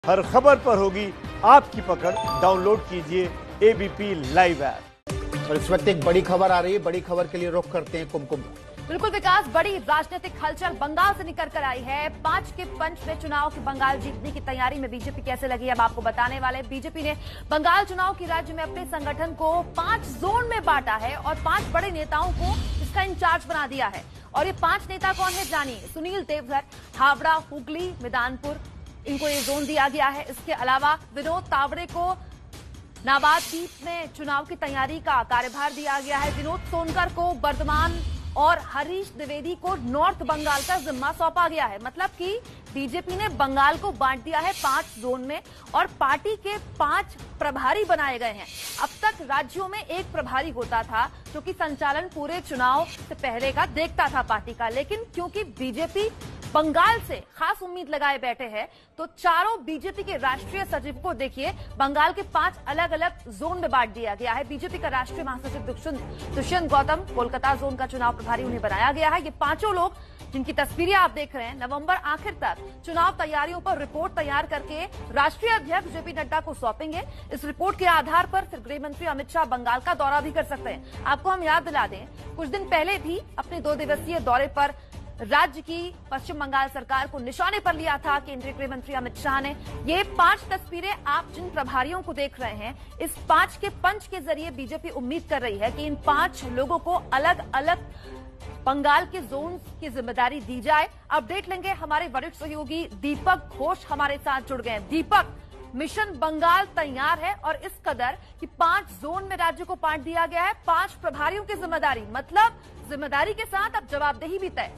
हर खबर पर होगी आपकी पकड़। डाउनलोड कीजिए एबीपी लाइव ऐप। और इस वक्त एक बड़ी खबर आ रही है, बड़ी खबर के लिए रुख करते हैं कुमकुम। बिल्कुल विकास, बड़ी राजनीतिक हलचल बंगाल से निकल कर आई है। 5 के पंच में चुनाव की बंगाल जीतने की तैयारी में बीजेपी कैसे लगी है, अब आपको बताने वाले। बीजेपी ने बंगाल चुनाव की राज्य में अपने संगठन को 5 जोन में बांटा है और 5 बड़े नेताओं को इसका इंचार्ज बना दिया है। और ये 5 नेता कौन है जानिए। सुनील देवधर, हावड़ा, हुगली, मैदानपुर, इनको ये जोन दिया गया है। इसके अलावा विनोद तावड़े को नवाद्वीप में चुनाव की तैयारी का कार्यभार दिया गया है। विनोद सोनकर को बर्धमान और हरीश द्विवेदी को नॉर्थ बंगाल का जिम्मा सौंपा गया है। मतलब कि बीजेपी ने बंगाल को बांट दिया है 5 जोन में और पार्टी के 5 प्रभारी बनाए गए हैं। अब तक राज्यों में एक प्रभारी होता था जो कि संचालन पूरे चुनाव से पहले का देखता था पार्टी का, लेकिन क्योंकि बीजेपी बंगाल से खास उम्मीद लगाए बैठे हैं तो चारों बीजेपी के राष्ट्रीय सचिव को देखिए बंगाल के 5 अलग अलग जोन में बांट दिया गया है। बीजेपी का राष्ट्रीय महासचिव दुष्यंत गौतम कोलकाता जोन का चुनाव प्रभारी उन्हें बनाया गया है। ये 5 लोग जिनकी तस्वीरें आप देख रहे हैं, नवंबर आखिर तक चुनाव तैयारियों पर रिपोर्ट तैयार करके राष्ट्रीय अध्यक्ष जेपी नड्डा को सौंपेंगे। इस रिपोर्ट के आधार पर फिर गृह मंत्री अमित शाह बंगाल का दौरा भी कर सकते हैं। आपको हम याद दिला दें, कुछ दिन पहले भी अपने 2 दिवसीय दौरे पर राज्य की पश्चिम बंगाल सरकार को निशाने पर लिया था केंद्रीय गृह मंत्री अमित शाह ने। ये 5 तस्वीरें आप जिन प्रभारियों को देख रहे हैं, इस 5 के पंच के जरिए बीजेपी उम्मीद कर रही है कि इन 5 लोगों को अलग अलग बंगाल के जोन की जिम्मेदारी दी जाए। अपडेट लेंगे, हमारे वरिष्ठ सहयोगी दीपक घोष हमारे साथ जुड़ गए हैं। दीपक, मिशन बंगाल तैयार है और इस कदर कि 5 जोन में राज्य को बांट दिया गया है, 5 प्रभारियों की जिम्मेदारी, मतलब जिम्मेदारी के साथ अब जवाबदेही भी तय।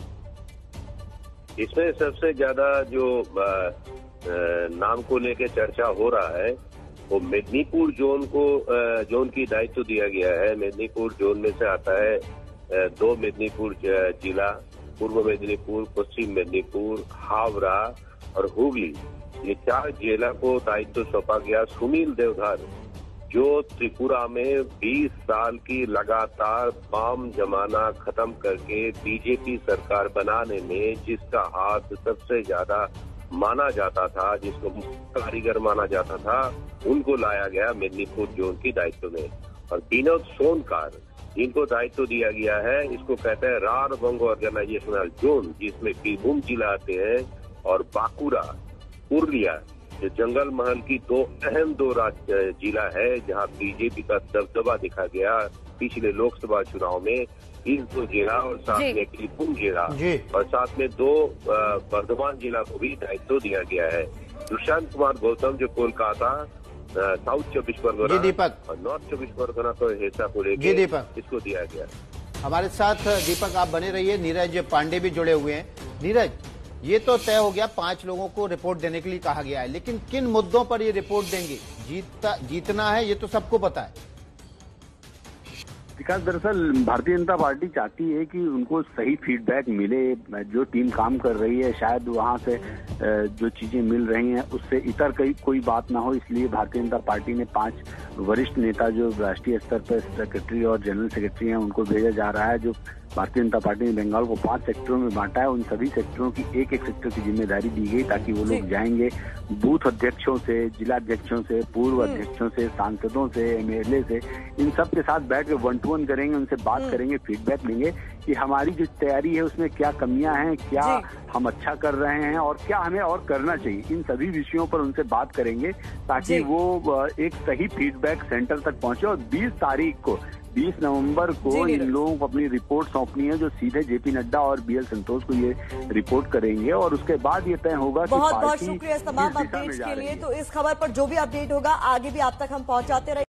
इसमें सबसे ज्यादा जो नाम को लेकर चर्चा हो रहा है वो मेदिनीपुर जोन की दायित्व दिया गया है। मेदिनीपुर जोन में से आता है 2 मेदिनीपुर जिला, पूर्व मेदिनीपुर, पश्चिम मेदिनीपुर, हावड़ा और हुगली। ये 4 जिला को दायित्व सौंपा गया। सुनील देवधर जो त्रिपुरा में 20 साल की लगातार वाम जमाना खत्म करके बीजेपी सरकार बनाने में जिसका हाथ सबसे ज्यादा माना जाता था, जिसको कारीगर माना जाता था, उनको लाया गया मेदिनीपुर जोन की दायित्व में। और विनोद सोनकर इनको दायित्व दिया गया है, इसको कहते हैं रार बंग ऑर्गेनाइजेशनल जोन, जिसमें बीरभूम जिला आते हैं और बांकुड़ा, पुरुलिया, जो जंगल महल की 2 अहम जिला है जहां बीजेपी का दबदबा दिखा गया पिछले लोकसभा चुनाव में। इन 2 जिला और साथ में बीरभूम जिला और साथ में 2 बर्धमान जिला को भी दायित्व दिया गया है। दुष्यंत कुमार गौतम जो कोलकाता, साउथ 24 परगना और नॉर्थ 24 परगना को हिस्सा को लेकर इसको दिया गया। हमारे साथ दीपक आप बने रहिए। नीरज पांडे भी जुड़े हुए हैं। नीरज, ये तो तय हो गया 5 लोगों को रिपोर्ट देने के लिए कहा गया है, लेकिन किन मुद्दों पर ये रिपोर्ट देंगे? जीतना है ये तो सबको पता है। विकास, दरअसल भारतीय जनता पार्टी चाहती है कि उनको सही फीडबैक मिले। जो टीम काम कर रही है शायद वहां से जो चीजें मिल रही हैं उससे इतर कोई बात ना हो, इसलिए भारतीय जनता पार्टी ने 5 वरिष्ठ नेता जो राष्ट्रीय स्तर पर सेक्रेटरी और जनरल सेक्रेटरी हैं उनको भेजा जा रहा है। जो भारतीय जनता पार्टी ने बंगाल को 5 सेक्टरों में बांटा है, उन सभी सेक्टरों की एक सेक्टर की जिम्मेदारी दी गई ताकि वो लोग जाएंगे बूथ अध्यक्षों से, जिला अध्यक्षों से, पूर्व अध्यक्षों से, सांसदों से, एमएलए से, इन सब के साथ बैठ के 1 to 1 करेंगे, उनसे बात करेंगे, फीडबैक लेंगे कि हमारी जो तैयारी है उसमें क्या कमियां हैं, क्या हम अच्छा कर रहे हैं और क्या हमें और करना चाहिए। इन सभी विषयों पर उनसे बात करेंगे ताकि वो एक सही फीडबैक सेंटर तक पहुंचे। और 20 नवंबर को इन लोगों को अपनी रिपोर्ट सौंपनी है जो सीधे जेपी नड्डा और बीएल संतोष को ये रिपोर्ट करेंगे और उसके बाद ये तय होगा कि बहुत बहुत शुक्रिया इस तमाम अपडेट्स के लिए। तो इस खबर पर जो भी अपडेट होगा आगे भी आप तक हम पहुंचाते रहेंगे।